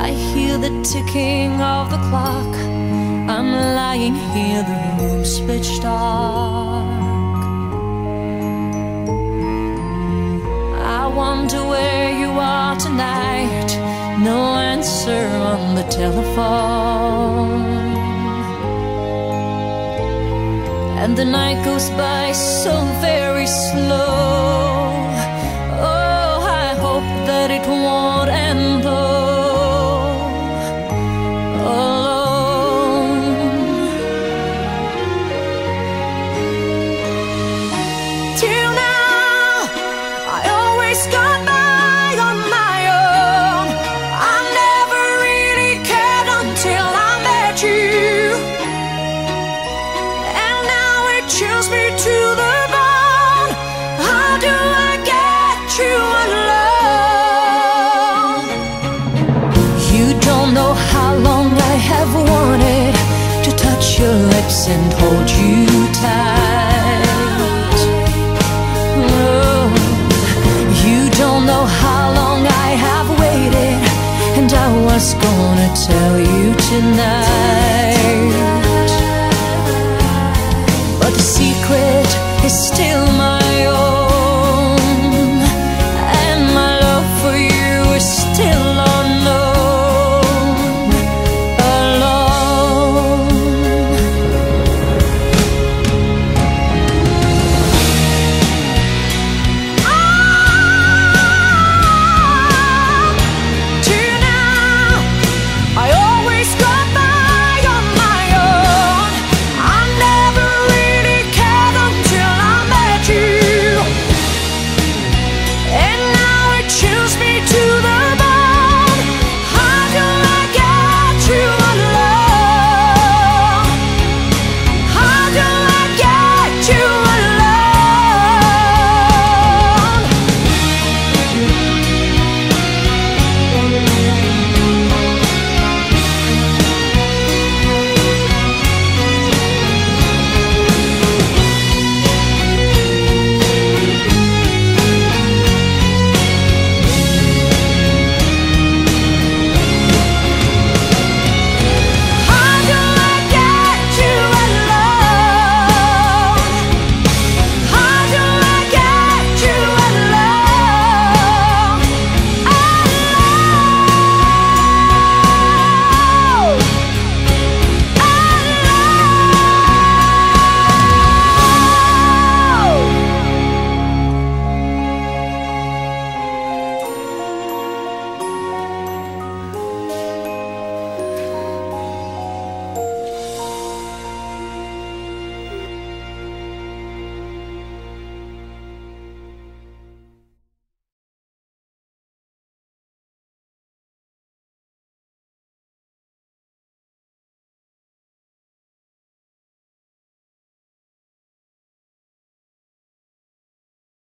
I hear the ticking of the clock. I'm lying here, the room's pitch dark. I wonder where you are tonight. No answer on the telephone. And the night goes by so very slow. Oh, I hope that it won't end though alone. Till now, I always got by on my own. I never really cared until I met you. Chills me to the bone. How do I get you alone? You don't know how long I have wanted to touch your lips and hold you tight. Oh, you don't know how long I have waited, and I was gonna tell you tonight. But the secret is still mine.